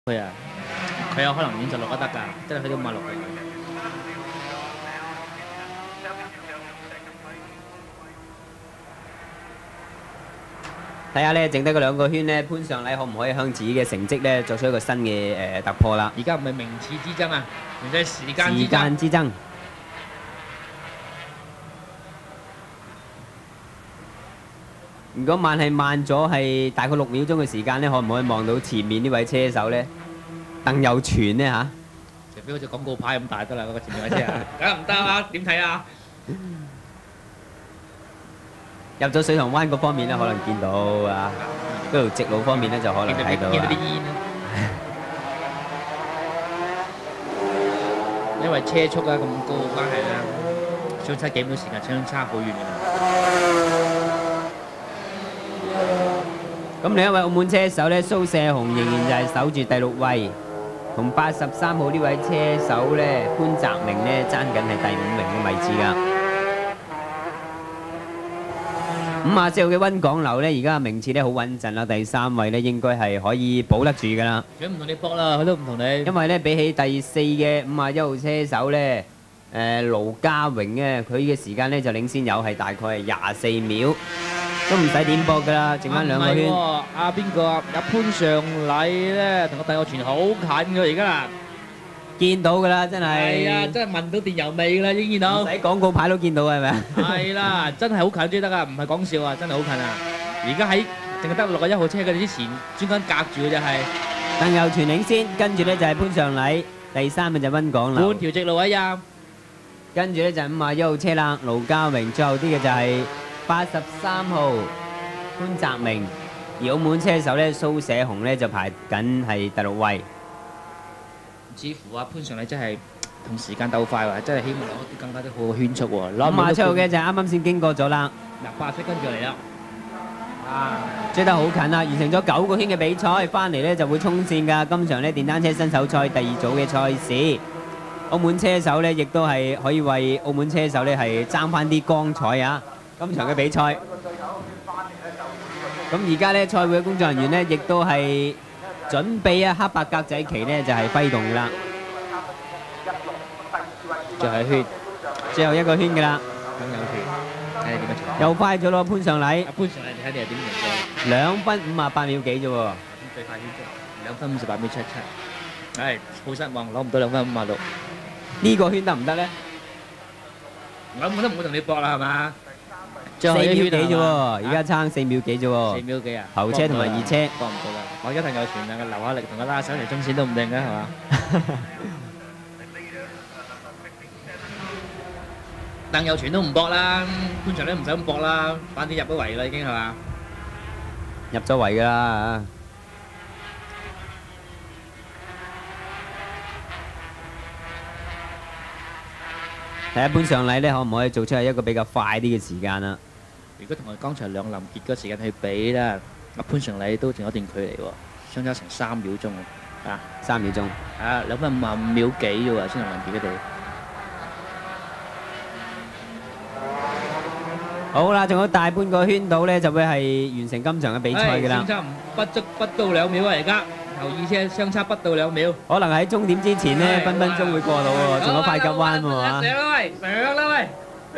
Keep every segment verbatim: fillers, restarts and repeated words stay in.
佢啊，佢有可能五十六都得㗎，真係去到五十六嘅。 睇下咧，剩低嗰兩個圈咧，潘上禮可唔可以向自己嘅成績咧作出一個新嘅誒突破啦？ 而家唔係名次之爭啊，而係時間時間之爭。如果慢係慢咗係大概六秒鐘嘅時間咧，可唔可以望到前面呢位車手咧？鄧佑全呢嚇？ 除非好似廣告牌咁大得啦，嗰個前面位車啊，梗係唔得啦，點睇啊？ 入咗水塘灣嗰方面咧，可能見到啊，嗰條直路方面咧就可能睇到啦。 見到啲煙啊！因為車速啊咁高嘅關係咧，相差幾秒時間相差好遠嘅。 咁另一位澳門車手咧，蘇射雄仍然就係守住第六位，同八十三號呢位車手咧潘澤明咧爭緊係第五名嘅位置㗎。五十四號嘅溫港流咧，而家名次咧好穩陣啦，第三位咧應該係可以保得住㗎啦。 佢唔同你搏啦，佢都唔同你。 因為咧比起第四嘅五十一號車手咧，誒盧家榮咧，佢嘅時間咧就領先有係大概係廿四秒。都唔使點搏㗎啦，剩翻兩個圈。 阿邊個啊？阿潘上禮咧，同個鄧佑全好近㗎而家。 見到㗎啦，真係。 係啊，真係聞到電油味㗎啦，已經見到。 唔使廣告牌都見到係咪啊？ 係啦，真係好近先得㗎，唔係講笑啊，真係好近啊！而家喺淨係得六十一號車佢哋之前專登隔住嘅就係鄧佑全領先，跟住咧就係潘上禮，第三嘅就溫港流。 半條直路啊呀！ 跟住咧就係五十一號車啦，盧家榮，最後啲嘅就係八十三號潘澤明，而澳門車手咧蘇寫雄咧就排緊係第六位。 似乎啊潘上禮真係同時間鬥快喎，真係希望攞啲更加啲好嘅圈速喎。 五十七號嘅就係啱啱先經過咗啦。 嗱，八七跟住嚟啦，啊， 追得好近啦，完成咗九個圈嘅比賽，翻嚟咧就會衝線㗎。今場咧電單車新手賽第二組嘅賽事，澳門車手咧亦都係可以為澳門車手咧係爭翻啲光彩啊！今場嘅比賽，咁而家咧賽會嘅工作人員咧亦都係準備啊黑白格仔旗咧就係揮動㗎啦， 最後一圈， 最後一個圈㗎啦。 咁有團，睇下點樣做。 又快咗咯，潘上禮。 潘上禮，你睇你係點樣做？ 兩分五十八秒幾啫喎。 最快圈速，兩分五十八秒七七。唉，好失望，攞唔到兩分五十六。 呢個圈得唔得咧？ 我覺得唔會同你搏啦，係嘛？ 四秒幾啫喎，而家爭四秒幾啫喎。 四秒幾啊？ 頭車同埋二車。 搏唔到啦！我而家睇有傳啊，留下力同佢拉手嚟衝線都唔定嘅，係嘛？鄧佑全都唔搏啦，潘長都唔使咁搏啦，反正入咗圍啦已經係嘛？ 入咗圍㗎啦。睇下潘上禮咧，可唔可以做出係一個比較快啲嘅時間啊？ 如果同我剛才兩林傑嗰時間去比啦，阿潘上禮都仲有一段距離喎，相差成三秒鐘啊！ 三秒鐘。 啊，兩分五十五秒幾啫喎，先同林傑佢哋。 好啦，仲有大半個圈到咧，就會係完成今場嘅比賽㗎啦。 相差唔不足不到兩秒啊！而家頭二車相差不到兩秒。 可能喺終點之前咧，分分鐘會過到喎，仲有快急彎喎嚇。 上啦喂，上啦喂！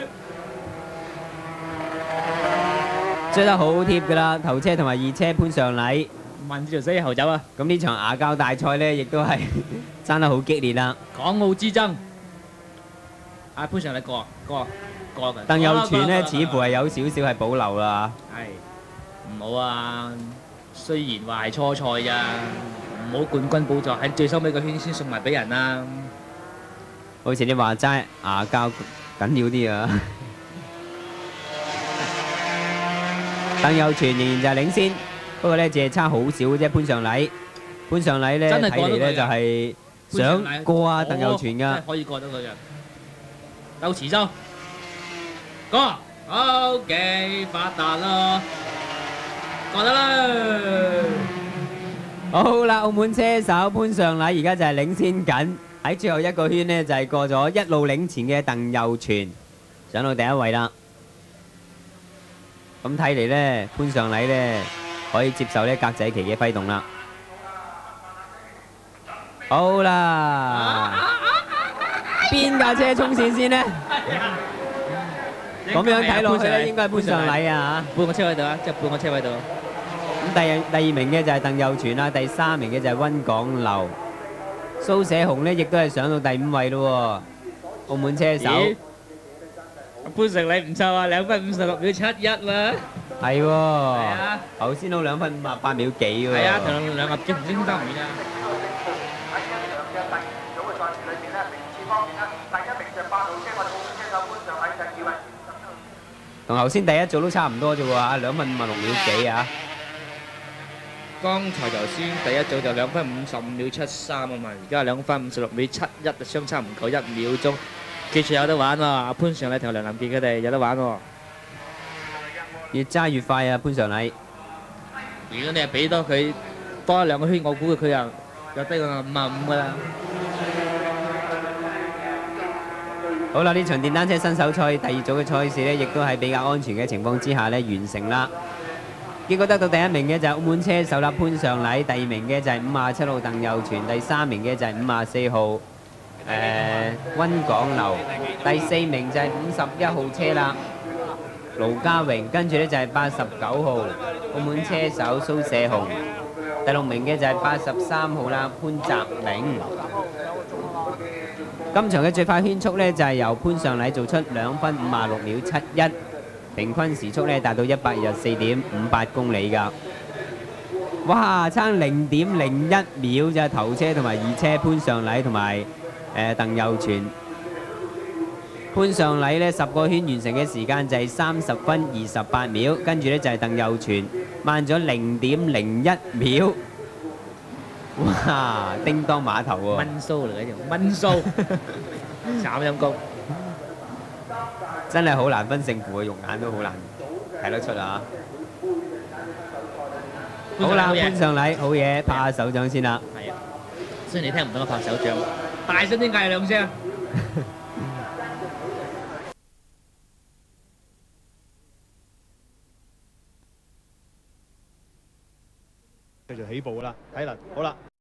追得好貼㗎啦，頭車同埋二車潘上禮。 問住死後走啊！ 咁呢場牙膠大賽咧，亦都係爭得好激烈啦。 港澳之爭，啊潘上禮過過過㗎。 鄧佑全咧，似乎係有少少係保留啦。 係唔好啊！雖然話係初賽咋，唔好冠軍寶座喺最收尾個圈先送埋俾人啦。 好似你話齋牙膠緊要啲啊！鄧佑全仍然就係領先，不過咧只係差好少嘅啫。潘上禮，潘上禮咧睇嚟咧就係想過啊鄧佑全㗎。 可以過到佢嘅，鬥遲收，過，OK，發達咯！過得啦！ 好啦，澳門車手潘上禮而家就係領先緊，喺最後一個圈呢，就係過咗一路領前嘅鄧佑全，上到第一位啦。咁睇嚟呢，潘上禮呢可以接受呢格仔旗嘅揮動啦。 好啦，邊架車衝線先呢？咁樣睇落去咧，應該係潘尚禮啊半個車位度啊，即係半個車位度。 咁第二第二名嘅就係鄧佑全啦，第三名嘅就係溫港流。蘇社雄咧亦都係上到第五位咯喎，澳門車手。 潘尚禮唔錯啊，兩分五十六秒七一啦。 係喎。係啊。 頭先都兩分五十八秒幾喎。 係啊，同兩個精精三秒啊。 同頭先第一組都差唔多啫喎，兩分五十六秒幾啊！ 剛才頭先第一組就兩分五十五秒七三啊嘛，而家兩分五十六秒七一，就相差唔夠一秒鐘。記住有得玩喎，阿潘尚禮同梁林傑佢哋有得玩喎。 越揸越快啊，潘尚禮！ 如果你係俾多佢多一兩個圈，我估佢又有低過五啊五噶啦。 好啦，呢場電單車新手賽第二組嘅賽事呢，亦都係比較安全嘅情況之下呢完成啦。結果得到第一名嘅就係澳門車手啦潘尚禮，第二名嘅就係五十七號鄧佑全，第三名嘅就係五十四號誒溫港流，第四名就係五十一號車啦盧家榮，跟住呢就係八十九號澳門車手蘇社雄，第六名嘅就係八十三號啦潘澤明。今場嘅最快圈速呢，就係由潘尚禮做出兩分五十六秒七一，平均時速呢達到一百二十四點五八公里㗎。哇！差零點零一秒咋，頭車同埋二車潘尚禮同埋誒鄧佑全。潘尚禮呢十個圈完成嘅時間就係三十分二十八秒，跟住呢就係鄧佑全慢咗零點零一秒。哇！叮當碼頭喎， 蚊鬚嚟嘅條蚊鬚，慘陰功， 真係好難分勝負啊！肉眼都好難睇得出啊！好啦，潘尚禮好嘢，拍下手掌先啦。 係啊，雖然你聽唔到我拍手掌，大聲啲嗌兩聲。 繼續起步啦，睇啦，好啦。